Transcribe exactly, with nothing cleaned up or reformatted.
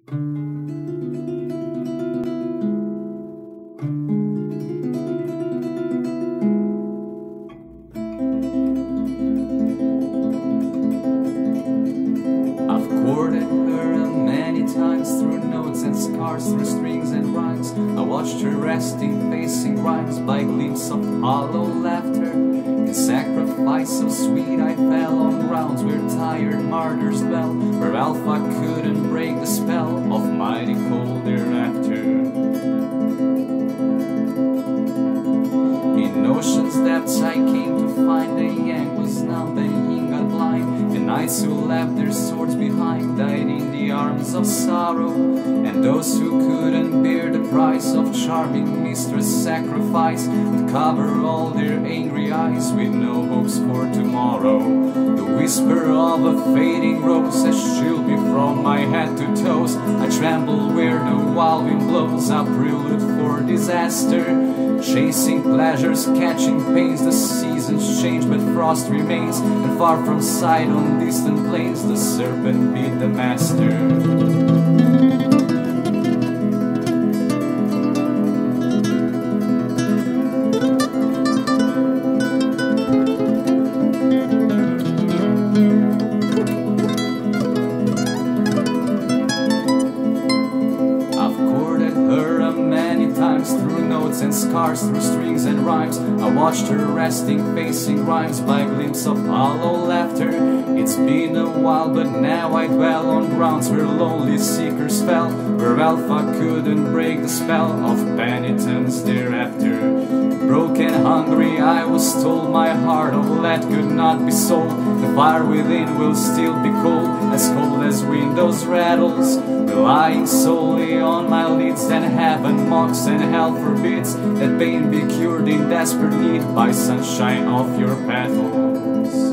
I've courted her many times through notes and scars, through strings and rhymes. I watched her resting, facing rhymes by glimpses of hollow laughter. In sacrifice so sweet I fell on grounds where tired martyrs dwell, where Alpha couldn't break the spell of mighty cold thereafter. In ocean's depths I came to find the yang was numb, the yin got blind, and knights who left their swords behind died in the arms of sorrow, and those who couldn't bear the price of charming mistress sacrifice would cover all their angry eyes with no hopes for tomorrow. The whisper of a fading rose has chilled me from my head to toes. I tremble where the wild wind blows, a prelude for disaster. Chasing pleasures, catching pains, the seasons change but frost remains, and far from sight on distant plains the serpent beat the master. Through notes and scars, through strings and rhymes, I watched her resting, facing rhymes by glimpses of hollow laughter. It's been a while, but now I dwell on grounds where lonely seekers fell, where Alpha couldn't break the spell of penitence thereafter. Broken, hungry, I was told my heart of lead could not be sold. The fire within will still be cold, as cold as windows rattles. Relying solely on my leads, then heaven mocks and hell forbids that pain be cured in desperate need by sunshine of your petals.